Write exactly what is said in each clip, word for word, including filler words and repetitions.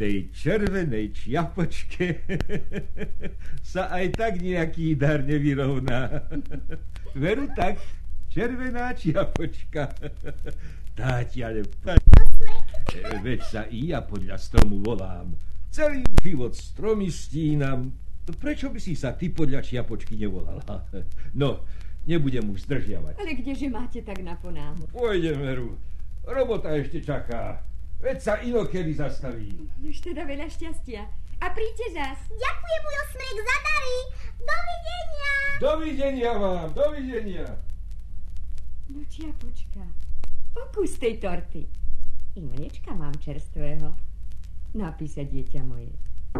tej červenej čiapočke sa aj tak nejaký dar nevyrovná. Veru tak, červená čiapočka. Tá ti ale... Veď sa i ja podľa stromu volám. Celý život stromy stínam. Prečo by si sa ty podľa čiapočky nevolala? No, nebudem už zdržiavať. Ale kdeže máte tak na ponáhľad? Pôjdem, Veru. Robota ešte čaká. Veď sa inokedy zastaví. Už teda veľa šťastia. A príďte zas. Ďakujem, ujo Smrek, za dary. Dovidenia. Dovidenia vám, dovidenia. No čiapočka, okus tej torty. I mliečka mám čerstvého. Napí sa, dieťa moje.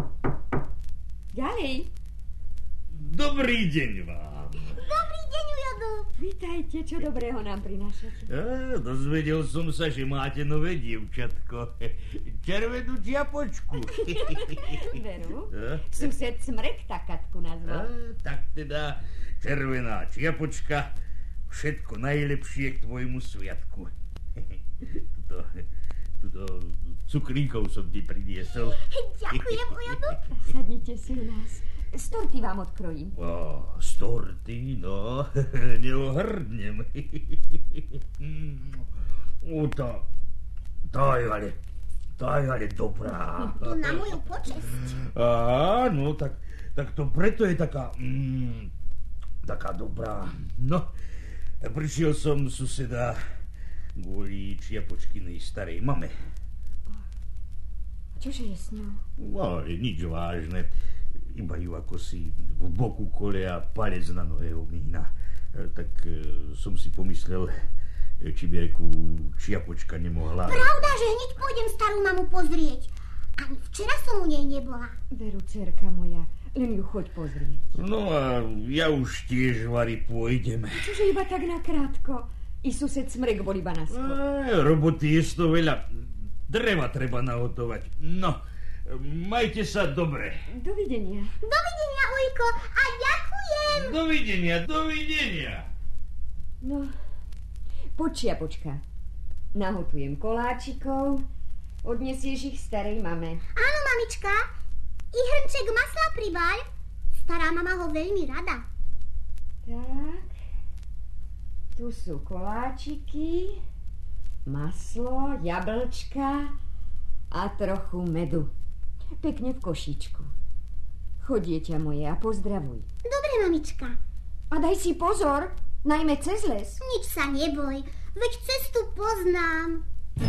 Ďalej. Dobrý deň vám. Dobrý deň, ujodu. Vítajte, čo dobrého nám prinášate? A, dozvedel som sa, že máte nové dievčatko. Červenú čiapočku. Veru, sused Smrek tak Katku nazval. A, tak teda, červená čiapočka, všetko najlepšie k tvojmu sviatku. Tuto, tuto cukríkov som ti priniesol. Ďakujem, ujodu. Sadnite si u nás. Z torty vám odkrojím. Ó, z torty, no, neohrdnem. Ó, tá, tá je ale, tá je ale dobrá. To na moju počesť. Áno, tak, tak to preto je taká, mm, taká dobrá. No, prišiel som suseda kvôli čiapočkinej starej mame. Čože je s ňou? No, nič vážne. Iba ju ako si v boku kolea palec na nohe omína. Tak e, som si pomyslel, či by ku čiapočka nemohla... Pravda, že hneď pôjdem starú mamu pozrieť. Ani včera som u nej nebola. Veru, dcerka moja, len ju choď pozrieť. No a ja už tiež, Vary, pôjdem. Čože iba tak nakrátko? I sused Smrek bol iba na skôr. A, roboty je to veľa. Dreva treba nahotovať. No, majte sa dobre. Dovidenia. Dovidenia, ujko, a ďakujem. Dovidenia, dovidenia. No, poď, čiapočka. Nahotujem koláčikov, odnesieš ich starej mame. Áno, mamička, i hrnček masla pribáľ. Stará mama ho veľmi rada. Tak, tu sú koláčiky, maslo, jablčka a trochu medu. Pekne v košíčku. Choď, dieťa moje, a pozdravuj. Dobre, mamička. A daj si pozor, najmä cez les. Nič sa neboj, veď cestu poznám.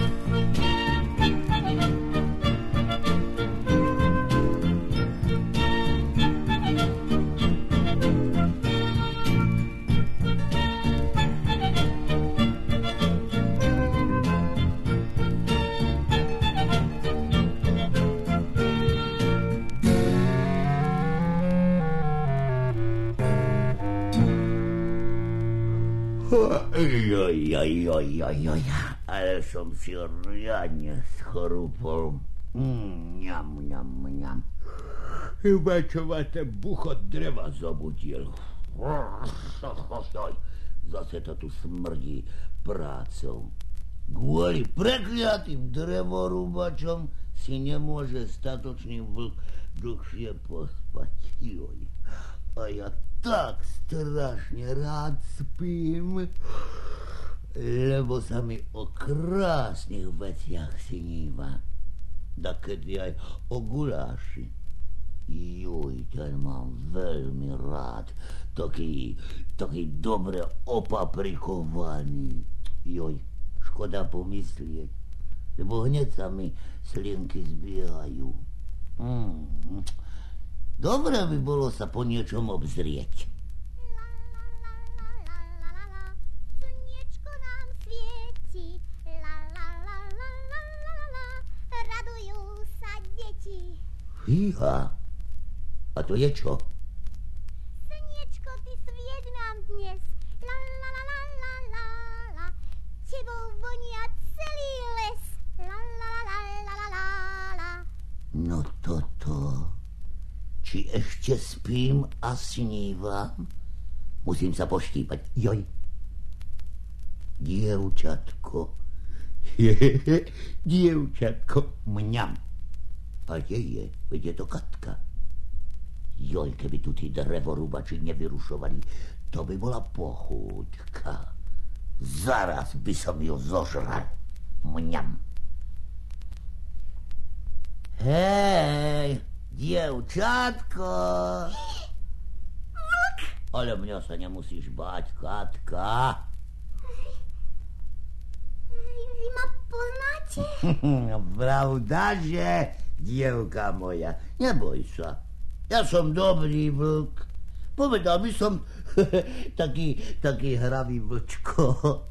Oj, oj, oj, oj, oj, ale som si riadne schrupol. Mm, ňam, ňam, ňam. Iba čo ma ten buchot dreva zobudil. Zase to tu smrdí prácou. Kvôli prekliatým drevorúbačom si nemôže statočný vlk dlhšie pospať. Joj. A ja tak strašne rád spím, lebo sa mi o krásnych veciach sníva. Dakedy aj o guláši. Juj, ten mám veľmi rád. Taký, taký dobre opaprikovaný. Joj, škoda pomyslieť, lebo hneď sa mi slienky zbiehajú. Mm. Dobre by bolo sa po niečom obzrieť. La, la, la, la, la, la, la. Slniečko nám svieti. La, la, la, la, la, la, la. Radujú sa deti. Fíha. A to je čo? Slniečko, ty svieť nám dnes. La, la, la, la, la, la, la. Tebou vonia celý les. La, la, la, la, la, la, la. No toto... Či ešte spím a snívam? Musím sa poštípať. Joj. Dievčatko. Dievčatko. Mňam. A A kde je? Veď je to Katka. Joj, keby tu tí drevorúbači nevyrušovali, to by bola pochúťka. Zaraz by som ju zožral. Mňam. Hej, dievčatko. Vlk! Ale mňa sa nemusíš báť, Katka. Vy ma poznáte? Pravda, že, dievka moja, neboj sa. Ja som dobrý vlk. Povedal by som taký, taký hravý vlčko.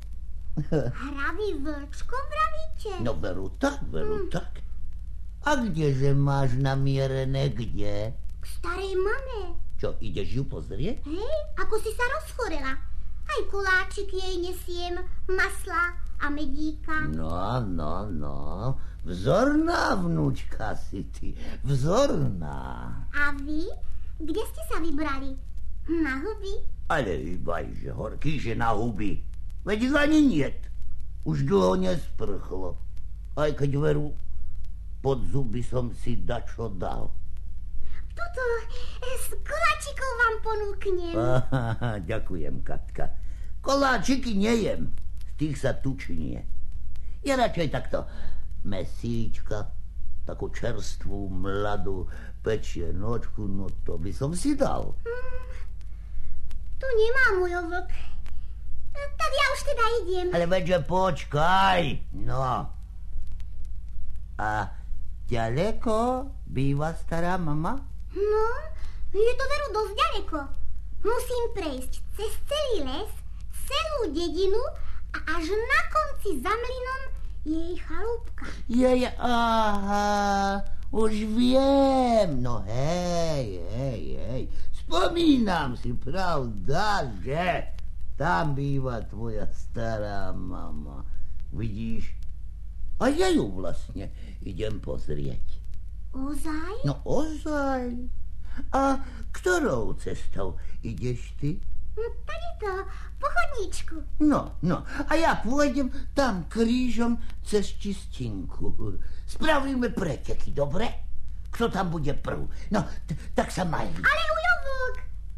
Hravý vlčko, vravíte? No veru tak, veru hm. tak. A kdeže máš namierené, kde? K starej mame. Čo, ideš ju pozrieť? Hej, ako si sa rozchorela. Aj koláčik jej nesiem, masla a medíka. No, no, no. Vzorná vnúčka si ty. Vzorná. A vy? Kde ste sa vybrali? Na huby? Ale vybaj, že horký, že na huby. Veď ani niet. Už dlho nesprchlo. Aj keď veru, pod zuby som si dačo dal. Tuto, z koláčikov vám ponúknem. Aha, ďakujem, Katka. Koláčiky nejem. Z tých sa tučnie. Ja radšej takto mesíčka, takú čerstvú, mladú pečienočku, no to by som si dal. Hmm, tu nemá môj vlk. Tak ja už teda idem. Ale veďže počkaj, no. A ďaleko býva stará mama? No, je to veru dosť ďaleko. Musím prejsť cez celý les, celú dedinu a až na konci za mlynom je jej chalúbka. Jej, aha, už viem. No hej, hej, hej. Spomínam si, pravda, že tam býva tvoja stará mama. Vidíš? A ja ju vlastne idem pozrieť. Ozaj? No ozaj. A ktorou cestou ideš ty? Tady to, po chodníčku. No, no, a ja pôjdem tam krížom cez čistinku. Spravíme preteky, dobre? Kto tam bude prv? No, t- tak sa maj. Ale uľovok!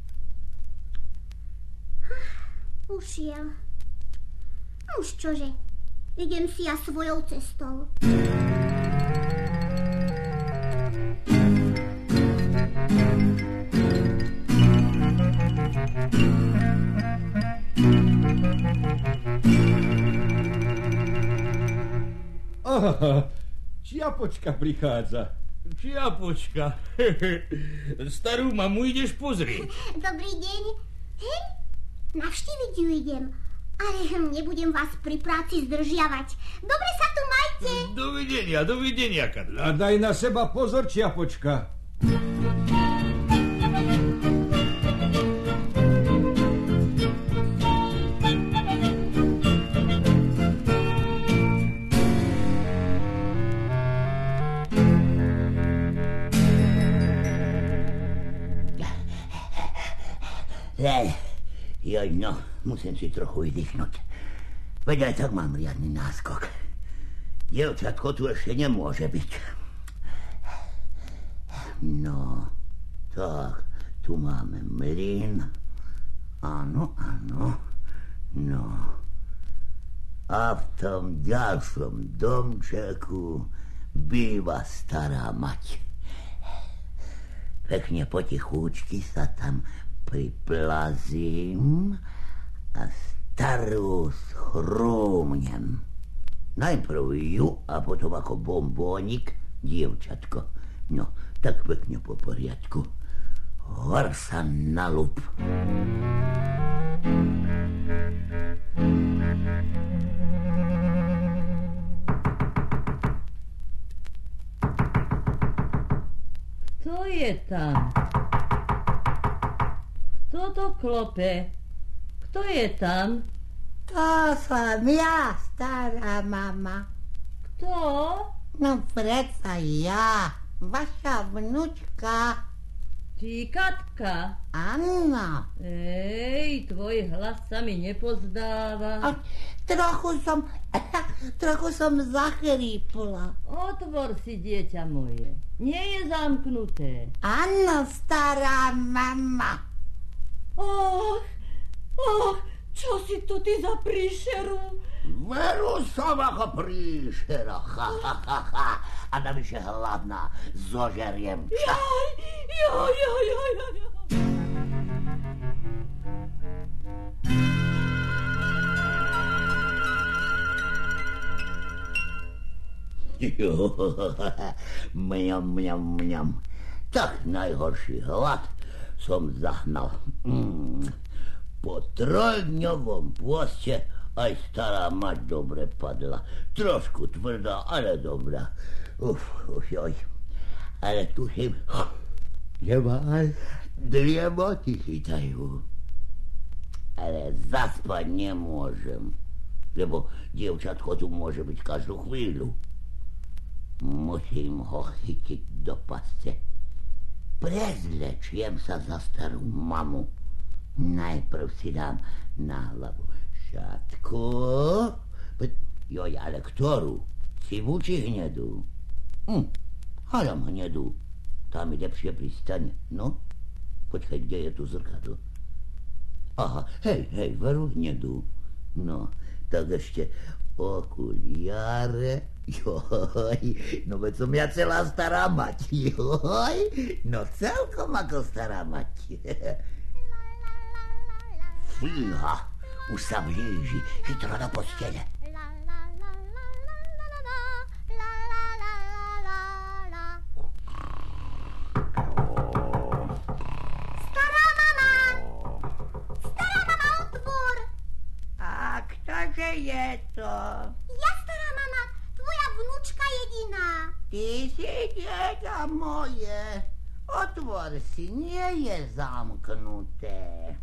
Ušiel. Už čože, idem si ja svojou cestou. Aha, Čiapočka prichádza. Čiapočka. Starú mamu ideš pozrieť. Dobrý deň. Hej, navštíviť ju idem. Ale nebudem vás pri práci zdržiavať. Dobre sa tu majte. Dovidenia, dovidenia, Katka. A daj na seba pozor, Čiapočka. Joj, no, musím si trochu vydýchnuť. Veď aj tak mám riadny náskok. Dievčatko tu ešte nemôže byť. No, tak, tu máme mlyn. Áno, áno, no. A v tom ďalšom domčeku býva stará mať. Pekne potichúčky sa tam priplazím a starú schrúmnem. Najprv ju a potom ako bombónik dievčatko. No, tak pekne po poriadku. Hor sa na lup. Kto je tam? Kto to klope? Kto je tam? To som ja, stará mama. Kto? No predsa ja, vaša vnúčka. Ty, Katka. Áno. Ej, Hej, tvoj hlas sa mi nepozdáva. A trochu som, trochu som zachrípla. Otvor si, dieťa moje. Nie je zamknuté. Áno, stará mama. Och, och, čo si to ty za príšeru? Veru som ako príšera, ha, ha, ha, ha. A navyše hladná, zožeriem ťa. Jaj, jaj, jaj, jaj, jaj. Mňam, mňam, mňam. Tak najhorší hlad som zahnal. Mm. Po trojdňovom pôste aj stará mať dobre padla. Trošku tvrdá, ale dobrá. Uf, uf, joj. Ale tuším, že ma aj driemoty chytajú. Ale zaspať nemôžem, lebo dievčatko tu môže byť každú chvíľu. Musím ho chytiť do pasce. Prezlečiem sa za starú mamu. Najprv si dám na hlavu šatku. Joj, ale ktorú? Sivú či hnedú? Hm, hádam hnedú. Tá mi lepšie pristane. No, počkaj, kde je tu zrkadlo? Aha, hej, hej, veru hnedú. No, tak ešte okuliare. Joj, no veď som ja celá stará mať. Joj, no celkom ako stará mať. Fíha, už sa blíži, chytro do postele. Stará mama! Stará mama, otvor! A ktože je to? Ja, stará mama, tvoja vnúčka jediná. Ty si dieťa moje. Otvor si, nie je zamknuté.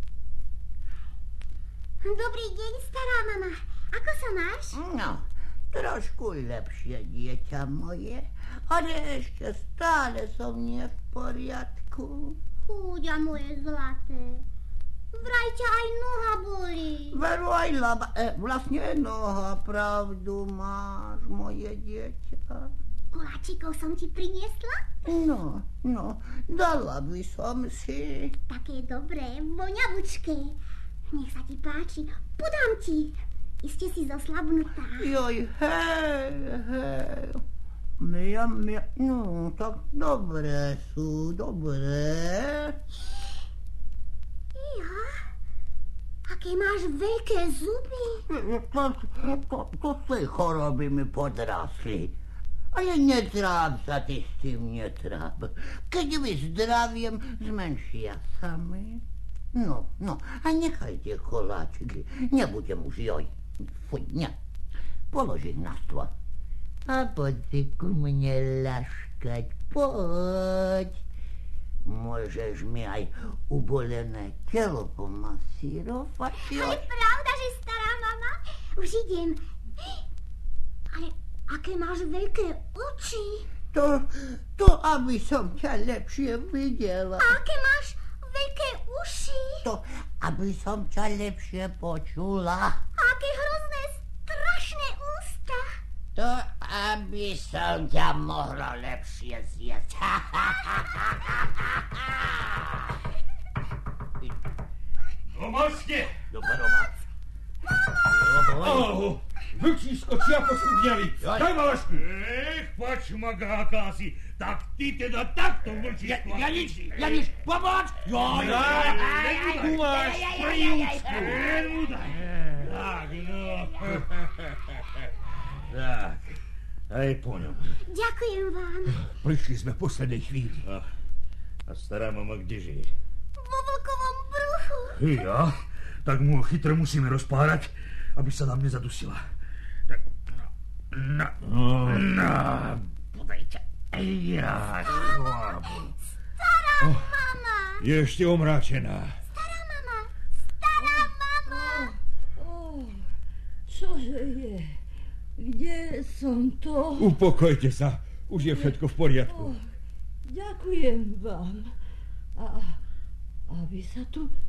Dobrý deň, stará mama. Ako sa máš? No, trošku lepšie, dieťa moje, ale ešte stále som nie v poriadku. Chúďa moje zlaté. Vraj ťa aj noha bolí. Veru aj laba, e, vlastne noha, pravdu máš, moje dieťa. Koláčikov som ti priniesla? No, no, dala by som si. Také dobré, voňavučké. Nech sa ti páči, podám ti. Iste si zoslabnutá. Joj, hej, hej. Mia, mia, no, tak dobré sú, dobré. Ja? Aké máš veľké zuby. To, to, to z tej choroby mi podrasli. Ale netráp sa ty s tým, netráp. Keď vyzdraviem, zmenšia sami. No, no, a nechajte koláčiky. Nebudem už, joj. Fuj, ne. Polož ich na stôl. A poď si ku mne ľaškať, poď. Môžeš mi aj ubolené telo pomasírovať. Ale pravda, že stará mama? Už idem. Ale aké máš veľké oči. To, to, aby som ťa lepšie videla. A aké máš veľké uši. To, aby som ťa lepšie počula. A aké hrozné, strašné ústa. To, aby som ťa mohla lepšie zjesť. Pomôžte! Dobre, doma. Áho, vlčísko čiapočku vňali. Daj ma lašku. Ech, pačmaga akási. Tak ty teda takto vlčísko. Ja nič, ja nič, pomôž! Joj, tu máš príúcku. Tak, no. Tak, aj po ňom. Ďakujem vám. Prišli sme v poslednej chvíli. A, a stará mama kde žije? Vo vlkovom bruchu. Ja? Tak mu chytro musíme rozpárať, aby sa nám nezadusila. Tak, no, no, no, podajte. Ja, Stará mama. Je ešte omráčená. Stará mama. Stará mama. Oh, čože je? Kde som to? Upokojte sa, už je všetko v poriadku. Oh, ďakujem vám. A aby sa tu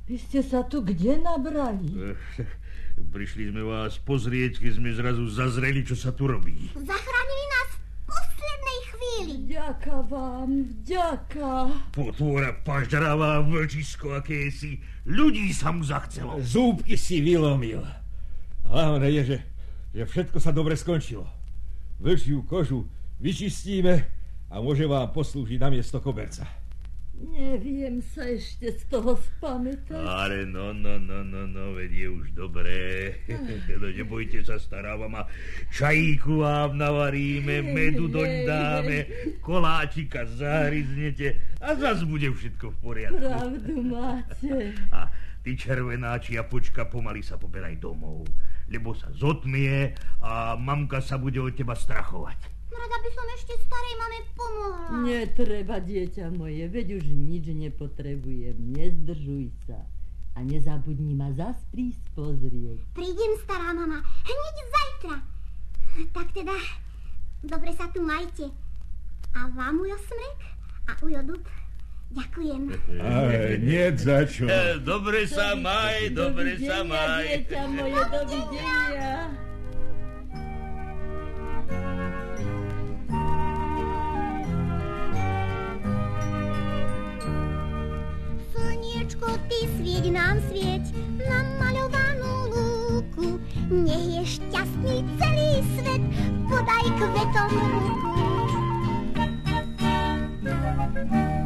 Vy ste sa tu kde nabrali? Prišli sme vás pozrieť, keď sme zrazu zazreli, čo sa tu robí. Zachránili nás v poslednej chvíli. Vďaka vám, vďaka. Potvora paždaravá, vlčisko akési. Ľudí sa mu zachcelo. Zúbky si vylomil. Hlavné je, že, že všetko sa dobre skončilo. Vlčiu kožu vyčistíme a môže vám poslúžiť na miesto koberca. Neviem sa ešte z toho spamätať. Ale no, no, no, no, no, veď je už dobré. Nebojte sa, stará mama. Čajíku vám navaríme, medu doň dáme, koláčika zahryznete a zas bude všetko v poriadku. Pravdu máte. A ty červená čiapočka pomaly sa poberaj domov, lebo sa zotmie a mamka sa bude od teba strachovať. Rada by som ešte starej mame pomohla. Netreba, dieťa moje, veď už nič nepotrebujem. Nezdržuj sa. A nezabudni ma zas prísť pozrieť. Prídem, stará mama, hneď zajtra. Tak teda, dobre sa tu majte. A vám, ujo Smrek a ujo Dub, ďakujem. Aj, nie za čo. Dobre sa maj, dobre sa maj. Dieťa moje, dovidenia. Slniečko, ty svieť nám svieť na maľovanú lúku. Nech je šťastný celý svet, podaj kvetom ruku.